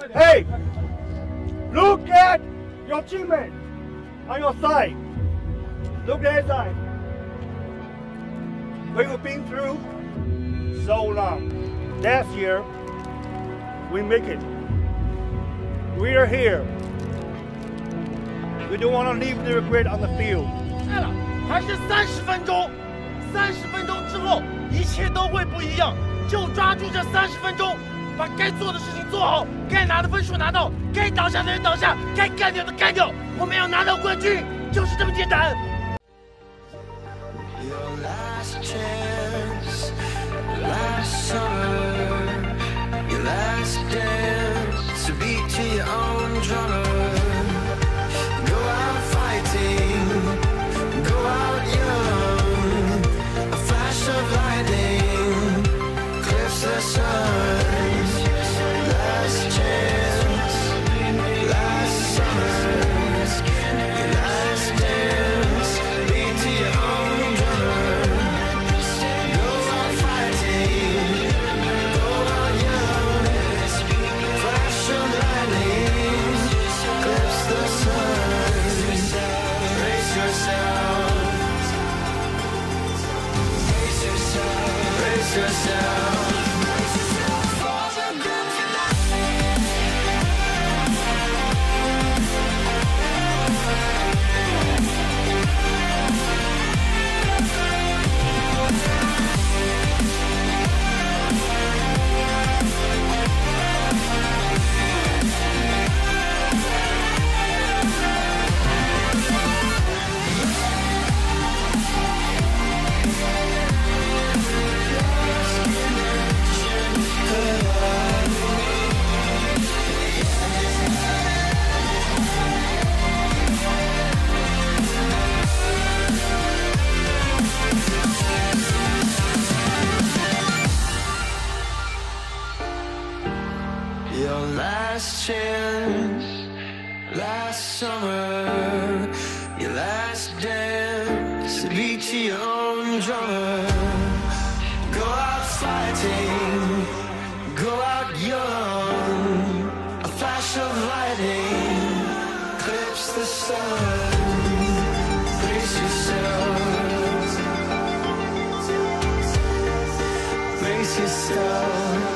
Hey, look at your teammate on your side. Look at his side. We've been through so long. Last year, we make it. We are here. We don't want to leave the regret on the field. 对了，还是30分钟，30分钟之后，一切都会不一样。就抓住这30分钟，把该做的事情做好，该拿的分数拿到，该倒下的人倒下，该干掉的干掉。我们要拿到冠军，就是这么简单。 Your last chance, last summer, your last dance, to beat to your own drummer. Go out fighting, go out young, a flash of lightning, cliffs the sun. Last chance, last summer, your last dance, beat to your own drummer. Go out fighting, go out young, flash of lightning, clips the sun. Brace yourself, brace yourself, brace yourself. For the grand Your last chance, last summer, your last dance, to beat to your own drummer. Go out fighting, go out young, a flash of lightning, clips the sun. Brace yourself, brace yourself.